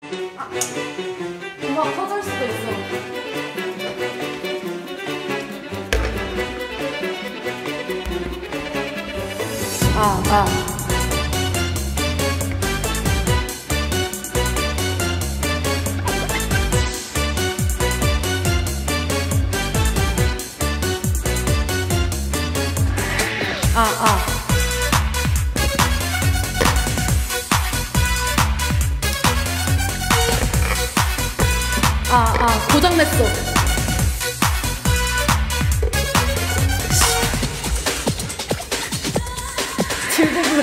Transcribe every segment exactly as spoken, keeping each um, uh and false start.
아, 금방 터질 수도 있어. 아, 아. 아, 아. 아, 아, 고장냈어. 들고 불러.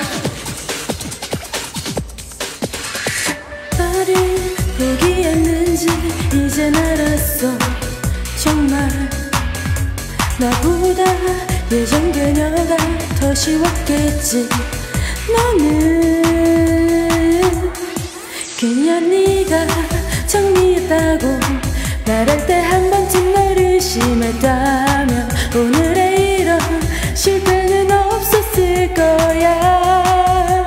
나를 포기했는지 이젠 알았어. 정말 나보다 예전 그녀가 더 쉬웠겠지. 너는 그냥 네가 정리했다고 말할 때 한 번쯤 널 의심했다면 오늘의 이런 실패는 없었을 거야.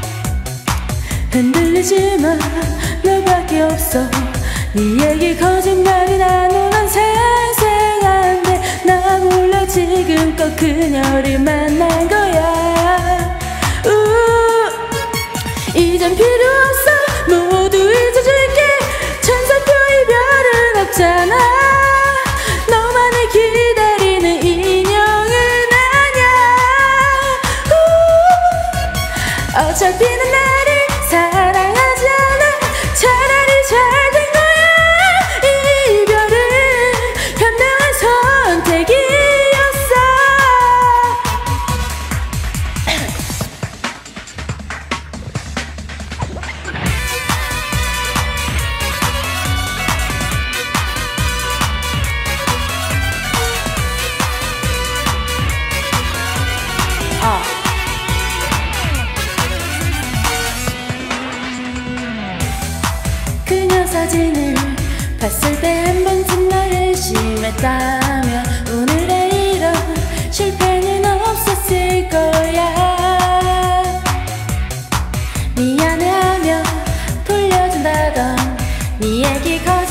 흔들리지 마, 너밖에 없어. 네 얘기 거짓말이 나누 난 생생한데 나 몰라 지금껏 그녀를 만난 거야. 우, 이젠 필요 없어. 모두 잊어줄게. 천사표 이별은 없잖아. 너만을 기다리는 인형은 아냐. 우, 어차피 난 나를 사랑하지 않아. 차라리 잘 된 거야. 이 이별은 현명한 선택이었어. 아. 그녀 사진을 봤을 때 한 번쯤 날 의심했다면 오늘의 이런 실패는 없었을 거야. 미안해하며 돌려준다던 네 얘기 거